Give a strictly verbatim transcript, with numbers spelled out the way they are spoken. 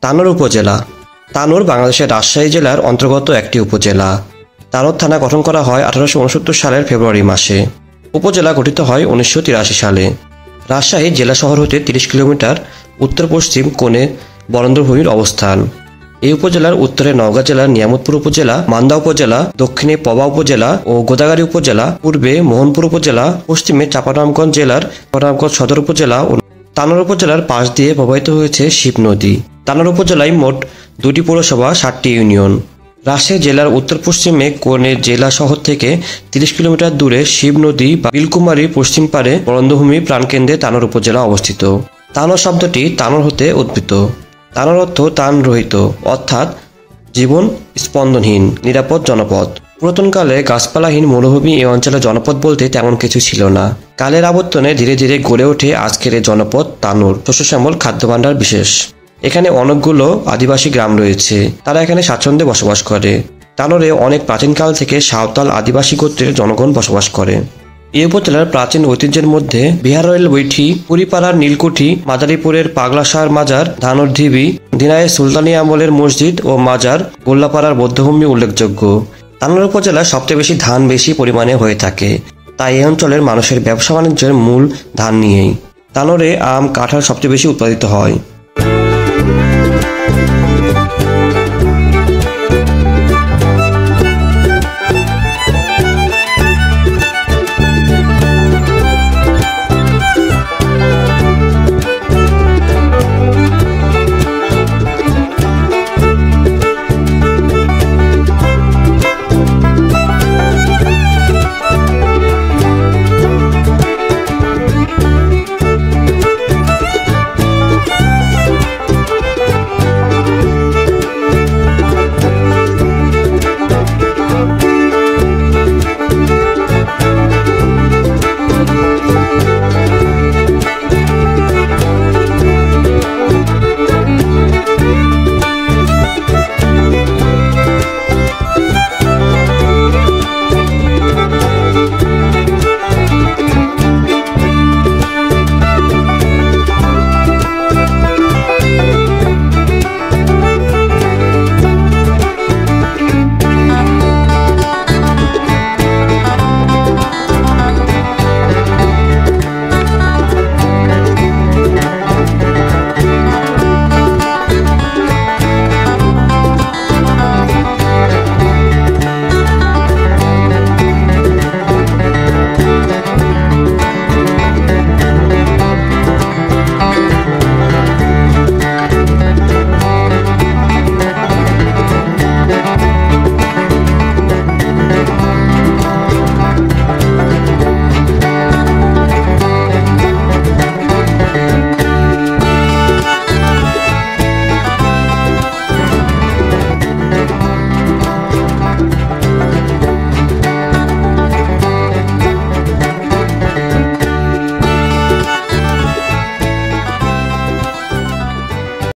তানোর উপজেলা। তানোর বাংলাদেশের রাজশাহী জেলার অন্তর্গত একটি উপজেলা। তানোর থানা গঠন করা হয় আঠারোশো উনসত্তর সালের ফেব্রুয়ারি মাসে। উপজেলা গঠিত হয় উনিশশো তিরাশি সালে। রাজশাহী জেলা শহর হতে তিরিশ কিলোমিটার উত্তর পশ্চিম কোণে বরেন্দ্রভূমির অবস্থান। এই উপজেলার উত্তরে নওগাঁ জেলার নিয়ামতপুর উপজেলা, মান্দা উপজেলা, দক্ষিণে পবা উপজেলা ও গোদাগাড়ী উপজেলা, পূর্বে মোহনপুর উপজেলা, পশ্চিমে চাঁপাইনবাবগঞ্জ জেলার চাঁপাইনবাবগঞ্জ সদর উপজেলা ও তানোর উপজেলার পাশ দিয়ে প্রবাহিত হয়েছে শিব নদী। তানোর উপজেলায় মোট দুটি পৌরসভা, ষাটটি ইউনিয়ন। রাজশাহী জেলার উত্তর পশ্চিমে কোণে জেলা শহর থেকে তিরিশ কিলোমিটার দূরে শিব নদী বা বিলকুমারীর পশ্চিম পারে বরেন্দ্রভূমি প্রাণকেন্দ্রে তানোর উপজেলা অবস্থিত। তানোর শব্দটি তানোর হতে উদ্ভূত। তানোর অর্থ তান রহিত, অর্থাৎ জীবন স্পন্দনহীন, নিরাপদ জনপদ। পুরাতনকালে গাছপালাহীন মরুভূমি এই অঞ্চলে জনপদ বলতে তেমন কিছু ছিল না। কালের আবর্তনে ধীরে ধীরে গড়ে ওঠে আজকের এই জনপদ তানোর, শস্যশ্যামল খাদ্যভাণ্ডার বিশেষ। এখানে অনেকগুলো আদিবাসী গ্রাম রয়েছে, তারা এখানে স্বাচ্ছন্দ্যে বসবাস করে। তানোরে অনেক প্রাচীনকাল থেকে সাঁওতাল আদিবাসী গোত্রের জনগণ বসবাস করে। এই উপজেলার প্রাচীন ঐতিহ্যের মধ্যে বিহারোয়েল বৈঠি, পুরীপাড়ার নীলকুঠি, মাদারীপুরের পাগলাশার মাজার, ধানুর ঢিবি, দিনাইয়ের সুলতানি আমলের মসজিদ ও মাজার, গোল্লাপাড়ার বৌদ্ধভূমি উল্লেখযোগ্য। তানোর উপজেলায় সবচেয়ে বেশি ধান বেশি পরিমাণে হয়ে থাকে, তাই এই অঞ্চলের মানুষের ব্যবসা বাণিজ্যের মূল ধান নিয়েই। তানোরে আম, কাঁঠাল সবচেয়ে বেশি উৎপাদিত হয়।